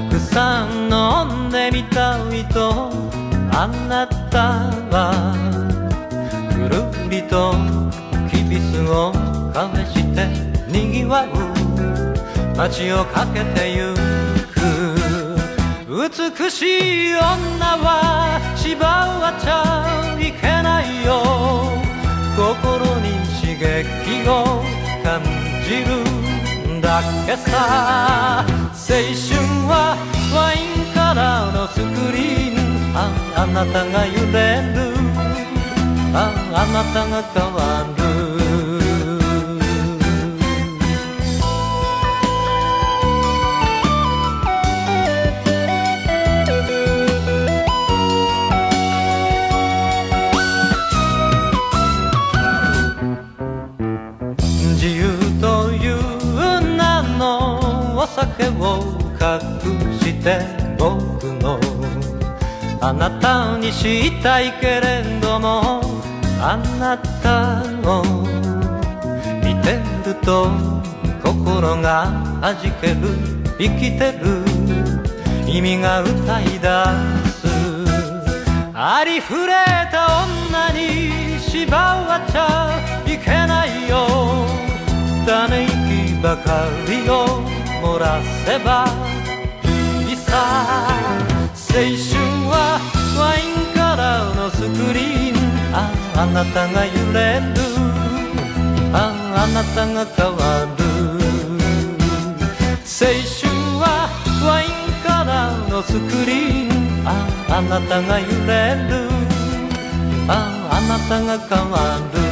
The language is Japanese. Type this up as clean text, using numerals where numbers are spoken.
たくさん飲んでみたいとあなたはくるりときびすをかめしてにぎわう街を駆けてゆく。美しい女は縛っちゃいけないよ。心に刺激を感じるんだけさ。青春はワインからのスクリーン。あなたが揺れる。あなたが変わる。自由という名のお酒を隠して僕のあなたにしたいけれども、あなたを見てると心がはじける。生きてる意味が歌い出す。ありふれた女に縛っちゃいけないよ。ため息ばかりを漏らせばいいさ。青春はワインからのスクリーン。あなたが揺れる。あなたが変わる。青春はワインからのスクリーン。あなたが揺れる。あなたが変わる。